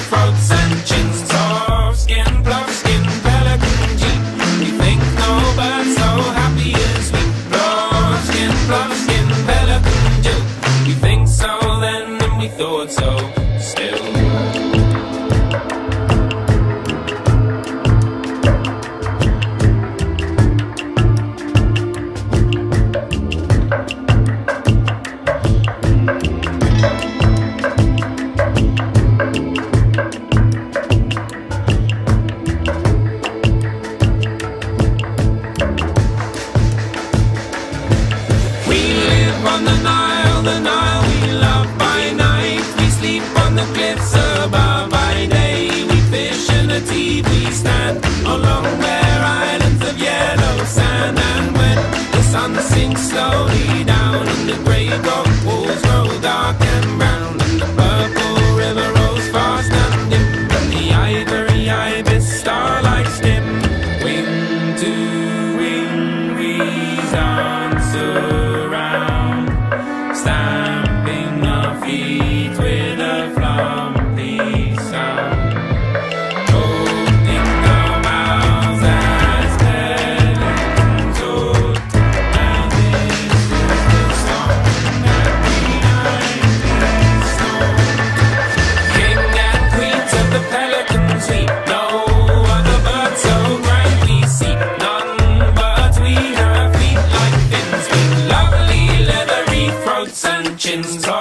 throats and chins. Soft skin, bluff skin, pelican jeep. We think no bird's so happy as we. Bluff skin, pelican Jew. We think so then, and we thought so still. On the Nile we love by night. We sleep on the cliffs above by day. We fish in a TV stand along their islands of yellow sand. And when the sun sinks slowly down and the grey rock walls grow dark and brown, and the purple river rolls fast and dim, and the ivory ibis starlight dim, wing to wing we dance around, stamping our feet with a flumpy sound, holding our mouths as pelicans ought. And this is the song that we nightly song. King and queens of the pelican sweep, no other bird so bright we see. None but we have feet like fins with lovely leathery throats and chins.